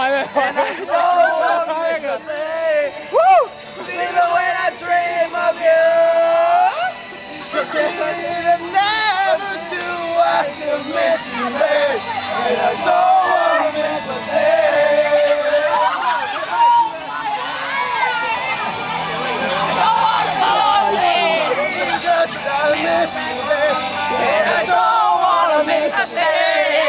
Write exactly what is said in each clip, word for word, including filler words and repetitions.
还没，还没。 Even when I dream of you, cause if I even never do, I still miss you, babe. And I don't wanna miss a thing. Because I miss you, babe. And I don't wanna miss a thing.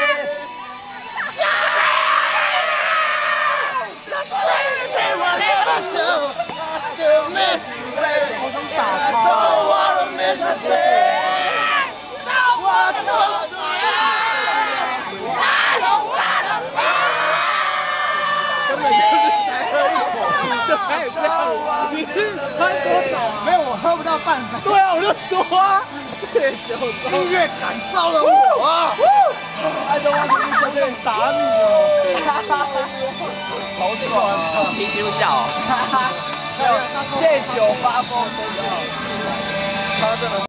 Miss you, baby. I don't wanna miss a thing. Don't wanna miss a thing. I don't wanna miss. 根本就是才喝一口，就开始这样。你是喝多少啊？ 没有，我喝不到半杯。 对啊，我就说啊，烈酒音乐感召了我啊！ I don't want to miss a thing，打你哦！好爽啊 ！P Q 笑，借酒发疯，真的，他真的。